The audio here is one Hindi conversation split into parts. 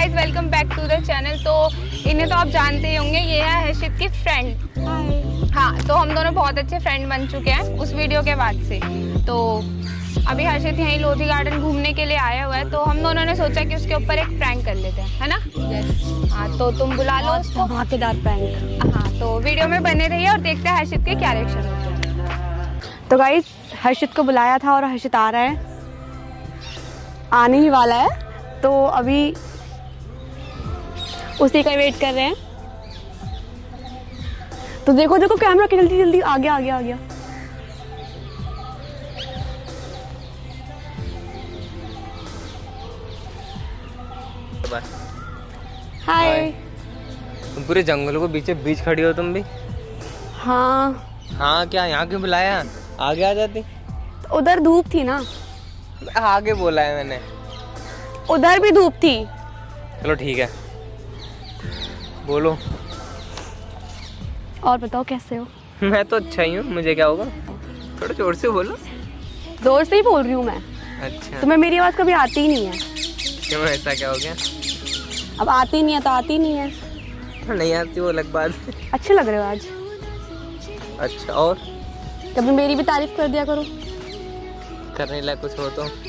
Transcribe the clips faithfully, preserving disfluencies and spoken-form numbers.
Guys, welcome back to the channel. तो इन्हें तो आप जानते ही होंगे, ये है हर्षित की फ्रेंड। हाँ, तो हम दोनों बहुत अच्छे फ्रेंड बन चुके हैं उस वीडियो के बाद से। तो अभी हर्षित यहीं लोधी गार्डन घूमने के लिए आया हुआ है, तो हम दोनों ने सोचा कि उसके ऊपर एक प्रैंक कर लेते हैं, है ना? yes. हाँ, तो तुम बुला लो उसको। धमाकेदार प्रैंक। हाँ, तो वीडियो में बने रहिए और देखते हैं हर्षित के क्या रिएक्शन होते हैं। तो गाइस, हर्षित को बुलाया था और हर्षित आ रहा है, आने ही वाला है। तो अभी उसी का वेट कर रहे हैं। तो देखो देखो कैमरा के जल्दी जल्दी आ गया आ गया आ गया। हाय। तुम पूरे जंगलों को बीचे बीच खड़ी हो तुम भी। हाँ हाँ, क्या यहाँ क्यों बुलाया? आगे आ जाती। तो उधर धूप थी ना। आगे बोला है मैंने। उधर भी धूप थी। चलो ठीक है, बोलो। और बताओ कैसे हो? मैं तो अच्छा ही हूँ, मुझे क्या होगा? थोड़ा जोर से बोलो। जोर से ही बोल रही हूँ मैं। अच्छा, तुम्हें मेरी आवाज कभी आती ही नहीं है। क्यों, ऐसा क्या हो गया? अब आती नहीं है तो आती नहीं है। तो नहीं आती वो अलग बात। अच्छे लग रहे हो आज। अच्छा, और कभी मेरी भी तारीफ कर दिया करो। करने लायक कुछ हो तो।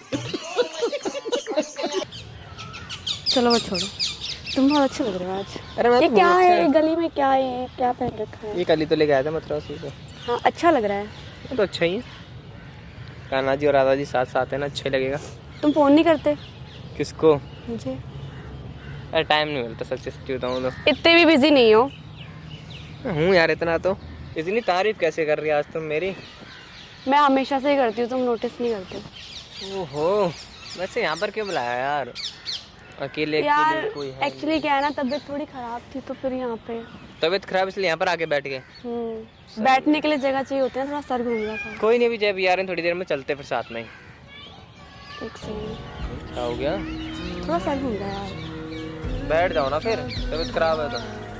चलो वो छोड़ो, तुम बहुत अच्छे लग रहे हो आज। अरे मैं ये तो क्या बहुत है? अच्छा ये गली में क्या है? ये क्या पहन रखा है? ये कल ही तो लेके आया था मथुरा से। हाँ, अच्छा लग रहा है। ये तो अच्छा ही है। कान्हा जी और राधा जी साथ साथ है ना, अच्छा लगेगा। तुम फोन नहीं करते किसको? मुझे। अरे टाइम नहीं मिलता, सच सच्ची बताऊँ तो। इतने भी बिजी नहीं हो। हूँ यार इतना तो। इतनी तारीफ कैसे कर रही है आज तुम मेरी? मैं हमेशा से ही करती हूँ, तुम नोटिस नहीं करते। ओहो, वैसे यहाँ पर क्यों बुलाया यार? अकेले यार अकेले कोई है? एक्चुअली क्या है ना, तबीयत थोड़ी खराब थी तो फिर यहाँ पे। तबीयत खराब इसलिए यहाँ पर आके बैठ गए? हम्म, बैठने के लिए जगह चाहिए होती है, थोड़ा सर घूम रहा था। कोई नहीं, अभी जब यार थोड़ी देर में चलते फिर साथ में ही। एक सेकंड। क्या हो गया? थोड़ा सर घूम रहा है यार। बैठ जाओ ना फिर, तबीयत खराब है तो।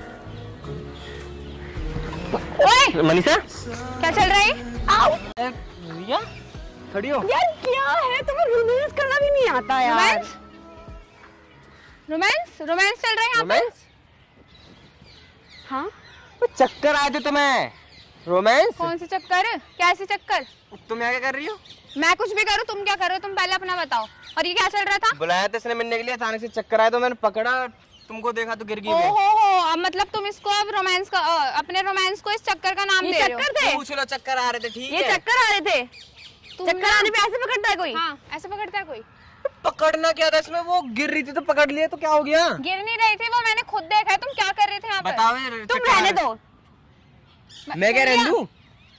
ओए, मनीषा, क्या चल रहा है? आओ। रिया, खड़ी हो। यार क्या है, तुम्हें रोमांस करना भी नहीं आता यार। रोमांस रोमांस रोमांस चल रहा है यहाँ पे। रोमांस? हाँ, चक्कर आए थे तुम्हें? रोमांस? कौन से चक्कर? कैसे चक्कर? तुम यहाँ क्या कर रही हो? मैं कुछ भी करूँ, तुम क्या कर रहे हो? तुम पहले अपना बताओ। और ये क्या चल रहा था? बुलाया था इसने मिलने के लिए, अचानक से चक्कर आया तो मैंने पकड़ा, तुमको देखा तो गिर गई ओ मैं। हो हो, अब मतलब तुम इसको अब रोमांस का अ, अपने रोमांस को इस चक्कर का नाम ये दे रहे हो? चक्कर थे। पूछ लो, चक्कर आ रहे थे। ठीक है, ये चक्कर आ रहे थे। तुम चक्कर ना- आने पे ऐसे पकड़ता है कोई? हाँ, ऐसे पकड़ता है कोई? पकड़ना क्या था इसमें? वो गिर रही थी तो पकड़ लिया तो क्या हो गया? गिर नहीं रही थी वो, मैंने खुद देखा है। तुम क्या कर रहे थे यहाँ पर? बताओ यार, तुम चक्कर आ रहने रहे- दो। मैं क्या सुन रहने लिया? दूं?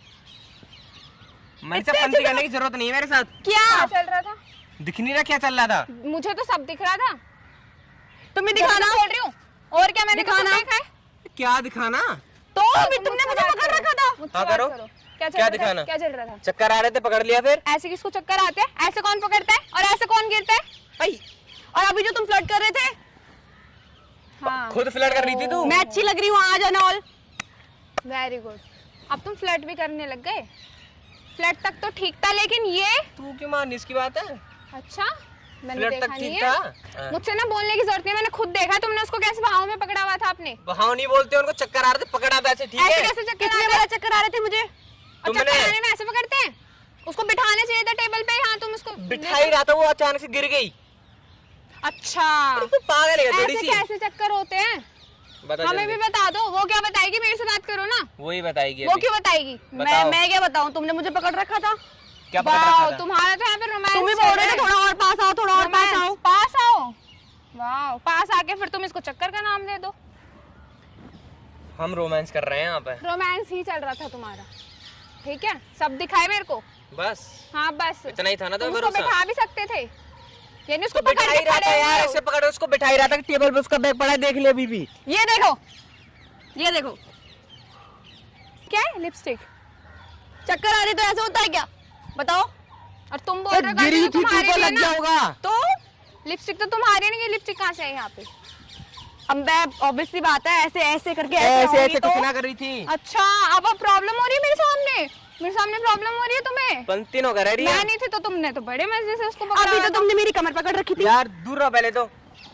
मैंने सब पंती करने की जरूरत नहीं है मेरे साथ। क्या चल रहा था? दिख नहीं रहा क्या चल रहा था? मुझे तो सब दिख रहा था। तुम्हें दिखाना दिखाना। बोल रही हूँ। और क्या मैंने दिखाना। कुछ देखा है? क्या दिखाना? तो अभी तुमने मुझे पकड़ रखा था। मुझसे हाँ, बात करो। क्या चल क्या रहा था? दिखाना? क्या चल रहा था? चक्कर आ रहे थे, पकड़ लिया फिर। ऐसे किसको चक्कर आते हैं? ऐसे कौन पकड़ता है और ऐसे कौन गिरता है? आई, और अभी जो तुम फ्लर्ट कर रहे थे, हाँ, खुद फ्लर्ट कर रही थी तू। मैं अच्छी लग रही हूँ आज एंड ऑल। Very good. अब तुम फ्लर्ट भी करने लग गए। फ्लर्ट तक तो ठीक था, लेकिन ये तू क्यों माननी इसकी बात है? अच्छा, मैंने फ्लर्ट देखा तक नहीं ठीक है। था। मुझसे ना बोलने की जरूरत नहीं है, मैंने खुद देखा। तुमने उसको कैसे भाव में पकड़ा हुआ था आपने? बहाव नहीं बोलते, उनको चक्कर आ रहे थे, पकड़ा था ऐसे। ठीक ऐसे है, कैसे चक्कर कितने आते बड़ा हैं? चक्कर आ रहे थे मुझे। और तुमने- चक्कर आने में ऐसे पकड़ते हैं? उसको बिठाना चाहिए था टेबल पे। हाँ, तुम उसको बिठा ही रहा था, वो अचानक से गिर गई। अच्छा, तू पागल है थोड़ी ऐसे सी। कैसे चक्कर होते हैं? बता हमें भी जल्दी। बता दो। वो क्या बताएगी? मेरे से बात करो ना। वही बताएगी वो अभी। क्यों बताएगी? मैं बताओ। मैं क्या बताऊँ, तुमने मुझे पकड़ रखा था। क्या पकड़ वाओ, रखा था? तुम्हारा तो यहाँ पे रोमांस तुम ही बोल रहे थे थोड़ा और पास आओ, थोड़ा और पास आओ। पास आओ। वाओ, पास आके फिर तुम इसको चक्कर का नाम दे दो। हम रोमांस कर रहे हैं यहाँ पे। रोमांस ही चल रहा था तुम्हारा। ठीक है, सब दिखाए मेरे को। बस हाँ, बस इतना ही था ना? तो तुम उसको भरोसा बिठा भी सकते थे, यानी उसको तो बिठा पकड़ ही के रहा था खड़े यार, हुए हो। ऐसे पकड़ उसको बिठा ही रहा था कि टेबल पे उसका बैग पड़ा है, देख ले अभी भी। ये देखो, ये देखो। क्या है? लिपस्टिक? चक्कर आ रही तो ऐसा होता है क्या? बताओ। और तुम बोल रहे हो गिरी कि थी, तुम्हारी तुमको भी है लग ना? गया होगा। तो लिपस्टिक तो तुम्हारी नहीं, ये लिपस्टिक कहाँ से है यहाँ पे? अब मैं ऑब्वियसली बात है, ऐसे ऐसे करके ऐसे आऊंगी ऐसे तो कुछ ना कर रही थी। अच्छा, अब अब प्रॉब्लम हो रही है मेरे सामने। मेरे सामने प्रॉब्लम हो रही है तुम्हें? पंती नो कर रही है। मैं नहीं थी तो तुमने तो बड़े मजे से उसको पकड़ा अभी हुआ तो था। तुमने मेरी कमर पकड़ रखी थी। यार दूर रहो पहले तो।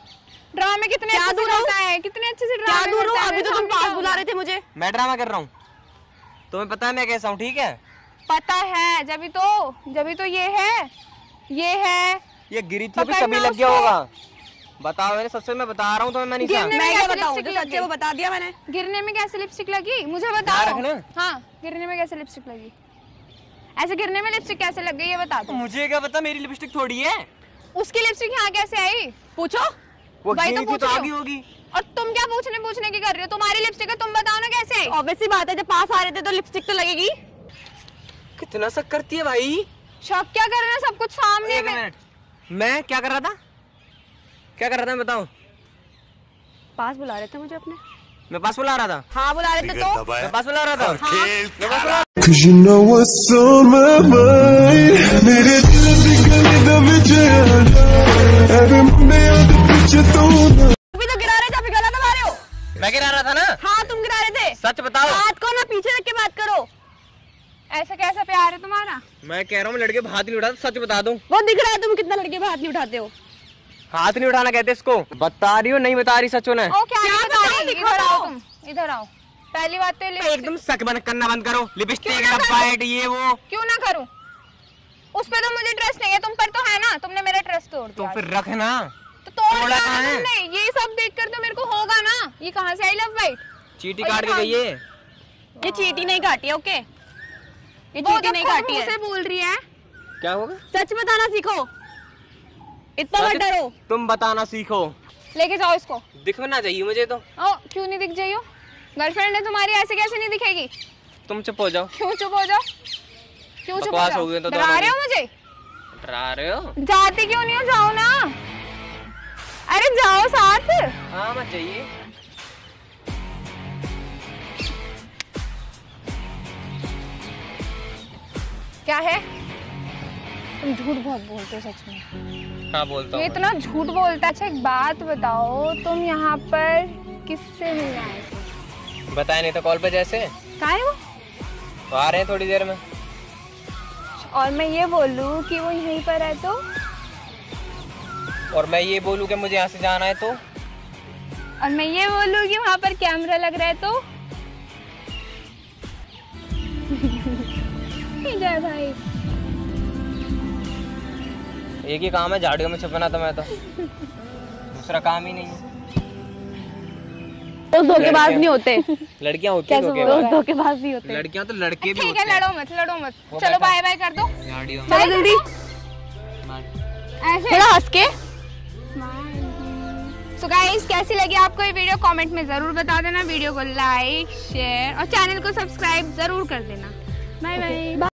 ड्रामा में कितने क्या अच्छे से दूर हूँ? करता है, कितने अच्छे से क्या ड्रामा दूर हूँ? करता है, अभी तो तुम सामने पास क्या बुला होगा? रहे थे मुझे। मैं ड्रामा कर रहा हूँ, तुम्हें पता है मैं कैसा हूँ, ठीक है? पता है, जब तो जब तो ये है, ये है। ये गिरी थी अभी पकड़ना तभी लग गया उसको। होगा। बताओ, मैंने सबसे मैं बता रहा हूँ तुम्हें मनीषा। गिरने मैं में क्या कैसे बताऊँ, लिपस्टिक जो सच है वो लगी? बता दिया मैंने। गिरने में कैसे लिपस्टिक लगी मुझे ध्यान बताओ। रखना। हाँ, गिरने में कैसे लिपस्टिक लगी? ऐसे गिरने में लिपस्टिक कैसे लग गई ये बता दो। मुझे क्या पता, मेरी लिपस्टिक थोड़ी है। उसकी लिपस्टिक यहाँ कैसे आई? पूछो। वो वही तो गिरी थी पूछ तो रही आगी हूँ। होगी। और तुम क्या पूछने पूछने की कर रही हो? तुम्हारी लिपस्टिक है, तुम बताओ ना कैसे आई? ऑब्वियसली बात है, जब पास आ रहे थे तो लिपस्टिक तो लगेगी। कितना शक करती है भाई। शक क्या कर रहे हैं, सब कुछ सामने एक में। मिनट, मैं क्या कर रहा था? क्या कर रहा था बताओ? पास बुला रहे थे मुझे अपने। मैं पास बुला रहा था। हाँ बुला रहे थे तो। मैं पास बुला रहा था। हाँ। मैं पास बुला Cause you know what's on my mind. मेरे दिल दी गली दा विच अरे मुंडे आदे पीछे तू ना। अभी तो गिरा रहे थे, अभी गला दबा रहे हो। मैं गिरा रहा था ना। हाँ तुम गिरा रहे थे। सच बताओ। हाथ को ना पीछे रख के बात करो। ऐसा कैसा प्यार है तुम्हारा? मैं कह रहा हूँ मैं लड़के हाथ नहीं उठाता, सच बता दूं। वो दिख रहा है तुम कितना लड़के पे हाथ नहीं उठाते हो। हाथ नहीं उठाना कहते इसको। बता रही हो नहीं बता रही, सच होना है। ओ क्या क्या नहीं बता बताओ, रही? दिखा इधर आओ दो। तुम, इधर आओ। पहली बात तो ये लिपस्टिक- एकदम शक बंद करना बंद करो। लिपस्टिक क्यों ना डब्बा करूं? है ये वो। क्यों ना करूं? उस पे तो मुझे ट्रस्ट नहीं है, तुम पर तो है ना। तुमने मेरा ट्रस्ट तोड़ तो दिया। फिर रखना। तो तोड़ तोड़ा दिया कहाँ ना है? तुमने। ये सब देखकर तो मेरे को होगा ना। ये कहाँ से आई लव बाइट? चीटी और ये काट के कहाँ- गई है। ये चीटी नहीं काटी है, ओके। ये वो चीटी तो नहीं खुद काटी मुंह है। से बोल रही है। क्या होगा? सच बताना सीखो, इतना सच- मत डरो। तुम बताना सीखो। लेके जाओ इसको। दिखना चाहिए मुझे तो। ओ क्यों नहीं दिख जाइयो? गर्लफ्रेंड है तुम्हारी, ऐसे कैसे नहीं दिखेगी? तुम चुप हो जाओ। क्यों चुप हो जाओ? क्यों चुप हो बकवास जाओ? हो गई तो डरा दोनों रहे हो की। मुझे? डरा रहे हो? जाती क्यों नहीं हो? जाओ ना। अरे जाओ साथ। हाँ मत चाहिए। क्या है? तुम झूठ बहुत बोलते हो सच में। हाँ बोलता ये हूँ। इतना झूठ बोलता है। अच्छा एक बात बताओ, तुम यहाँ पर किससे मिलने आए थे? बताया नहीं तो कॉल पे जैसे। कहाँ है वो? तो आ रहे हैं थोड़ी देर में। और मैं ये बोलूँ कि वो यहीं पर है तो? और मैं ये बोलूँ कि मुझे यहाँ से जाना है तो? और मैं ये बोलूँ कि वहाँ पर कैमरा लग रहा है तो? जय भाई। एक ही काम है, झाड़ियों में छुपना तो मैं तो। दूसरा काम ही नहीं है। दोस्त धोखेबाज नहीं होते। लड़कियां होती हैं दोस्त धोखेबाज। धोखेबाज नहीं होते। लड़कियां तो लड़के भी ठीक होते है, हैं। लड़ो मत, लड़ो मत। वो चलो बैठा। बाय बाय कर दो। झाड़ियों में। चलो जल्दी, ऐसे थोड़ा हंस के। सो गाइस, कैसी लगी आपको ये वीडियो कमेंट में जरूर बता देना। वीडियो को लाइक शेयर और चैनल को सब्सक्राइब जरूर कर देना। Bye bye.